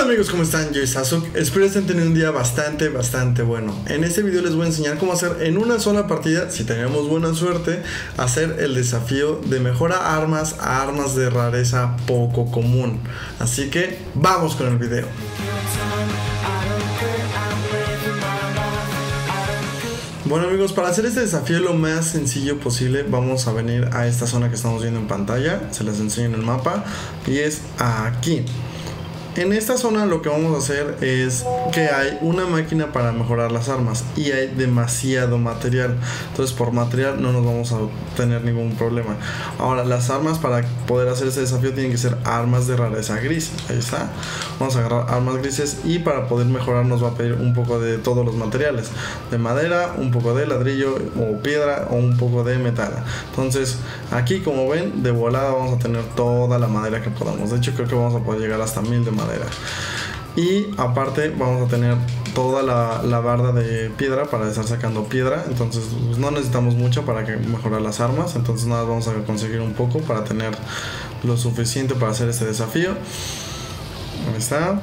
Amigos, ¿cómo están? Yo soy Sasuke. Espero estén teniendo un día bastante bueno. En este video les voy a enseñar cómo hacer en una sola partida, si tenemos buena suerte, hacer el desafío de mejora armas a armas de rareza poco común. Así que vamos con el video. Bueno amigos, para hacer este desafío lo más sencillo posible, vamos a venir a esta zona que estamos viendo en pantalla. Se las enseño en el mapa y es aquí. En esta zona lo que vamos a hacer es que hay una máquina para mejorar las armas y hay demasiado material, entonces por material no nos vamos a tener ningún problema. Ahora, las armas para poder hacer este desafío tienen que ser armas de rareza gris. Ahí está, vamos a agarrar armas grises y para poder mejorar nos va a pedir un poco de todos los materiales, de madera, un poco de ladrillo o piedra o un poco de metal. Entonces aquí, como ven, de volada vamos a tener toda la madera que podamos. De hecho creo que vamos a poder llegar hasta 1000 de madera. Y aparte vamos a tener toda la barda de piedra para estar sacando piedra. Entonces pues, no necesitamos mucho para mejorar las armas. Entonces nada, vamos a conseguir un poco para tener lo suficiente para hacer este desafío. Ahí está.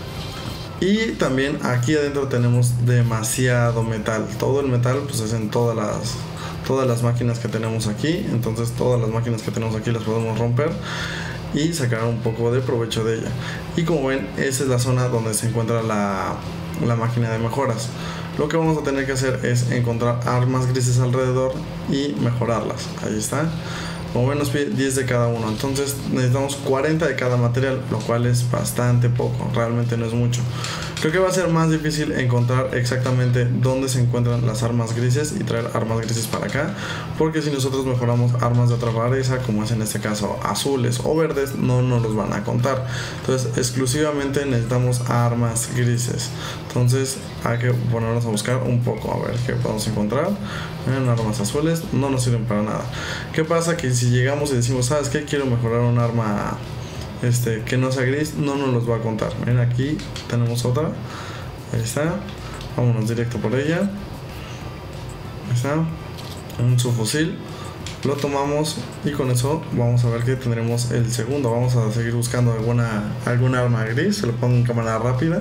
Y también aquí adentro tenemos demasiado metal. Todo el metal pues es en todas las máquinas que tenemos aquí. Entonces todas las máquinas que tenemos aquí las podemos romper y sacar un poco de provecho de ella. Y como ven, esa es la zona donde se encuentra la máquina de mejoras. Lo que vamos a tener que hacer es encontrar armas grises alrededor y mejorarlas. Ahí está. Como ven, nos pide 10 de cada uno, entonces necesitamos 40 de cada material, lo cual es bastante poco, realmente no es mucho. Creo que va a ser más difícil encontrar exactamente dónde se encuentran las armas grises y traer armas grises para acá, porque si nosotros mejoramos armas de otra rareza, como es en este caso azules o verdes, no nos los van a contar. Entonces exclusivamente necesitamos armas grises. Entonces hay que ponernos a buscar un poco a ver qué podemos encontrar. Armas azules no nos sirven para nada. ¿Qué pasa? Que si llegamos y decimos, ¿sabes qué? Quiero mejorar un arma que no sea gris, no nos los va a contar. Ven, aquí tenemos otra. Ahí está. Vámonos directo por ella. Ahí está. Un subfusil. Lo tomamos y con eso vamos a ver que tendremos el segundo. Vamos a seguir buscando alguna arma gris. Se lo pongo en cámara rápida.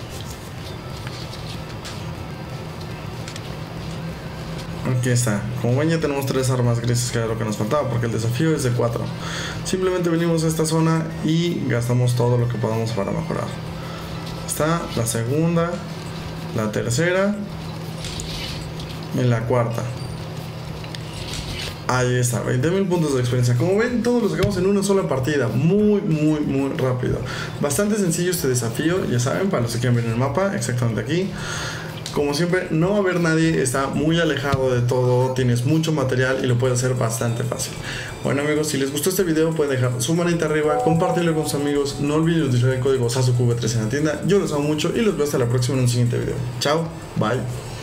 Aquí está. Como ven, ya tenemos 3 armas grises, que era lo que nos faltaba, porque el desafío es de 4. Simplemente venimos a esta zona y gastamos todo lo que podamos para mejorar. Está la segunda, la tercera y la cuarta. Ahí está, 20.000 puntos de experiencia. Como ven, todos los sacamos en una sola partida. Muy rápido. Bastante sencillo este desafío, ya saben, para los que quieran ver el mapa, exactamente aquí. Como siempre, no va a haber nadie, está muy alejado de todo, tienes mucho material y lo puedes hacer bastante fácil. Bueno amigos, si les gustó este video pueden dejar su manita arriba, compartirlo con sus amigos, no olviden utilizar el código SASUKEV3 en la tienda. Yo los amo mucho y los veo hasta la próxima en un siguiente video. Chao, bye.